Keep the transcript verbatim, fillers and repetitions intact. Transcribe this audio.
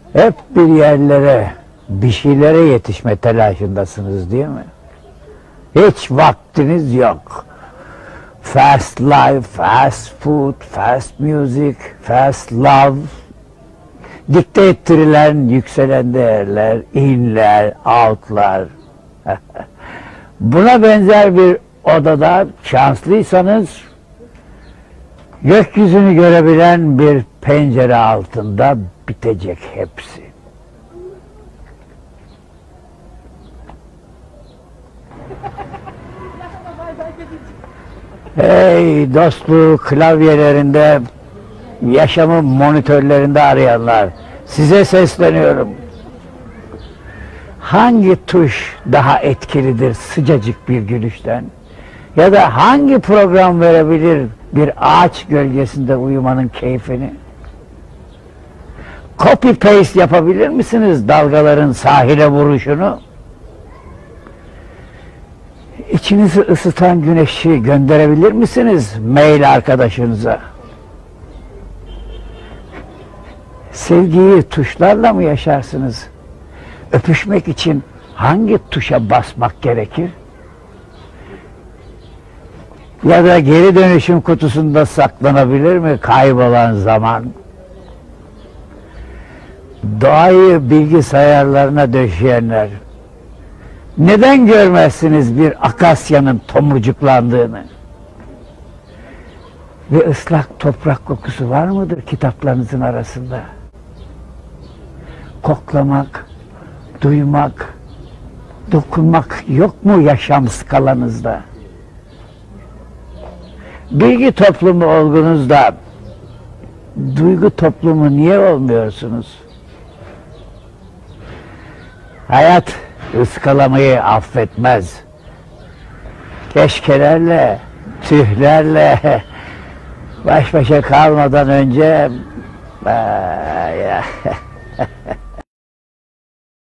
Hep bir yerlere, bir şeylere yetişme telaşındasınız değil mi? Hiç vaktiniz yok. Fast life, fast food, fast music, fast love. Dikte ettirilen yükselen değerler, inler, outlar. Buna benzer bir odada şanslıysanız gökyüzünü görebilen bir pencere altında bitecek hepsi. Hey dostluğu klavyelerinde, yaşamı monitörlerinde arayanlar, size sesleniyorum. Hangi tuş daha etkilidir sıcacık bir gülüşten? Ya da hangi program verebilir bir ağaç gölgesinde uyumanın keyfini? Copy paste yapabilir misiniz dalgaların sahile vuruşunu? İçinizi ısıtan güneşi gönderebilir misiniz mail arkadaşınıza? Sevgiyi tuşlarla mı yaşarsınız? Öpüşmek için hangi tuşa basmak gerekir? Ya da geri dönüşüm kutusunda saklanabilir mi kaybolan zaman? Doğayı bilgisayarlarına döşeyenler, neden görmezsiniz bir akasyanın tomurcuklandığını? Ve ıslak toprak kokusu var mıdır kitaplarınızın arasında? Koklamak, duymak, dokunmak yok mu yaşam skalanızda? Bilgi toplumu olgunuzda duygu toplumu niye olmuyorsunuz? Hayat ıskalamayı affetmez. Keşkelerle, tühlerle baş başa kalmadan önce